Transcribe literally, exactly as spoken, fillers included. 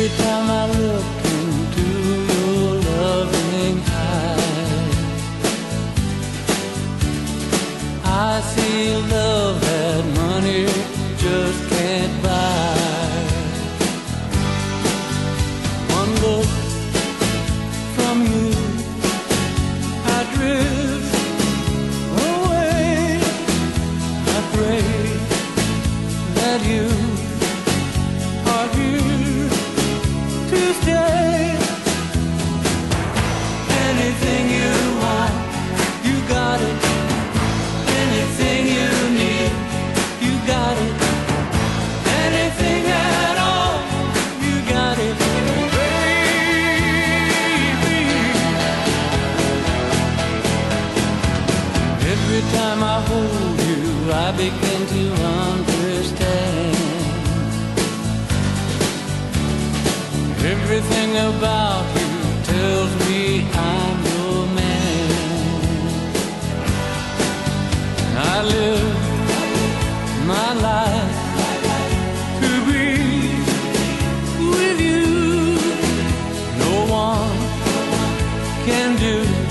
Every time I look into your loving eyes, I see love that money just can't buy. One look from you, I drift away. I pray that you are here to stay. Anything you want, you got it. Anything you need, you got it. Anything at all, you got it, baby. Every time I hold you, I begin to understand. Everything about you tells me I'm your man. I live my life to be with you. No one can do